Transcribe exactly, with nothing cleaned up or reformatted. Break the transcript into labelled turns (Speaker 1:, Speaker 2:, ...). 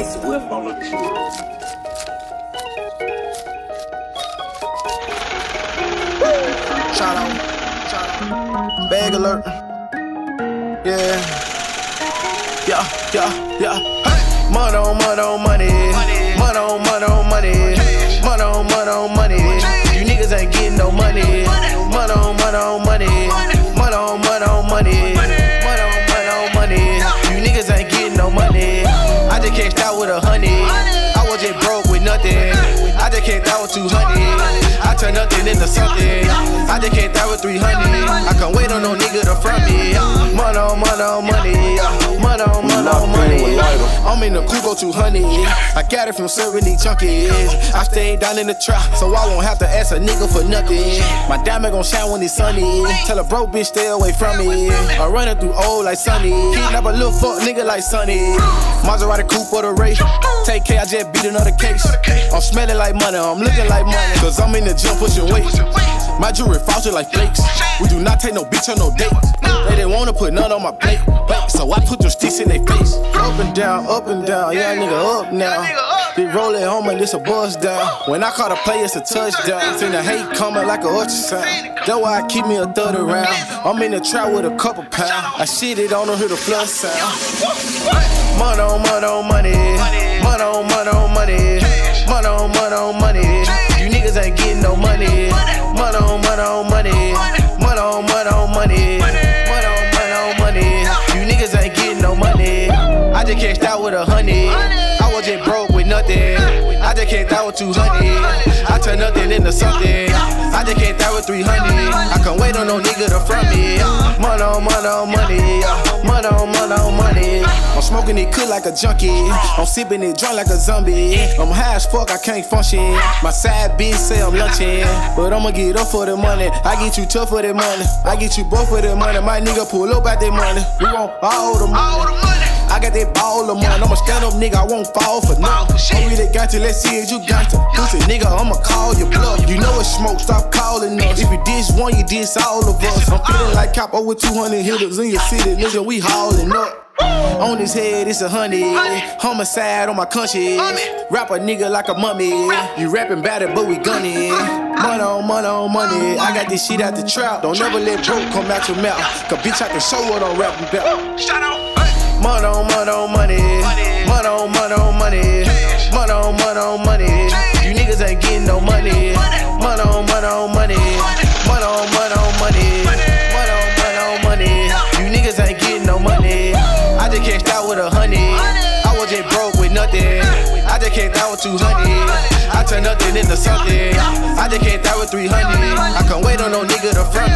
Speaker 1: Swift on the
Speaker 2: Shout out, shout out. Bag alert. Yeah, yeah, yeah, yeah. Hey. Money on money on money, money on money on money, money on money on money. You niggas ain't getting no money. Money on money on money, money on money on money, money on money on money. You niggas ain't getting no money. I just cashed out with a honey. I was just broke with nothing. I just cashed out with two hundred. I turn nothing into something. I just can't die with three hundred. I can't wait on no nigga to front me. Money on money on money. Money on money on money. I'm in the Kubo two hundred. I got it from seventy chunkies. I stayed down in the trap, so I won't have to ask a nigga for nothing. My diamond gon' shine when it's sunny. Tell a broke bitch stay away from me. I'm running through old like Sunny. Kidnap a little fuck nigga like Sunny. Maserati coupe or the race. Take care, I just beat another case. I'm smelling like money, I'm looking like money. Cause I'm in the gym pushing weight. My jewelry frosted like flakes. We do not take no bitch on no date. They didn't wanna put none on my plate, so I put them sticks in their face. Up and down, up and down, yeah nigga up now. They roll it home and it's a buzz down. When I call a play, it's a touchdown. Seen the hate coming like a ultrasound. That's why I keep me a third around. I'm in the trap with a couple pounds. I shit it on them, hear the flood sound. Money on money on money, money on money on money, money on money on money. You niggas ain't getting no money. Money on money on money, money on money on money, money on money on money. You niggas ain't getting no money. I just cashed out with a honey. I was just broke with nothing. I just cashed out with two hundred. I turn nothing into something. I just cashed out with three hundred. I can't wait on no nigga to front me. Money on money on money, money on money on money. I'm smoking it cook like a junkie. I'm sipping it drunk like a zombie. I'm high as fuck, I can't function. My side bitch say I'm lunching, but I'ma get up for the money. I get you tough for the money. I get you both for the money. My nigga pull up at that money. We want all the money. I got that ball of money. I'm a stand up nigga, I won't fall for nothing. I really got to, let's see if you got to. Pussy nigga, I'ma call your bluff. You know it's smoke, stop calling us. If you diss one, you diss all of us. I'm feeling like Capo with two hundred hitters in your city, nigga, we hauling up. On his head, it's a honey. Homicide on my country. Rap a nigga like a mummy. You rapping about it, but we gunning. Money on money on money. I got this shit out the trap. Don't ever let broke come out your mouth. Cause bitch, I can show what I'm rapping about. Money on money on money. Money on money on money. Money on money on money. You niggas ain't getting no money. Money on money on money. Money on money on money. Money on money on money. You niggas ain't getting no money. I just cashed out with a honey. I was just broke with nothing. I just cashed out with two hundred. I turn nothing into something. I just cashed out with three hundred. I can't wait on no nigga to front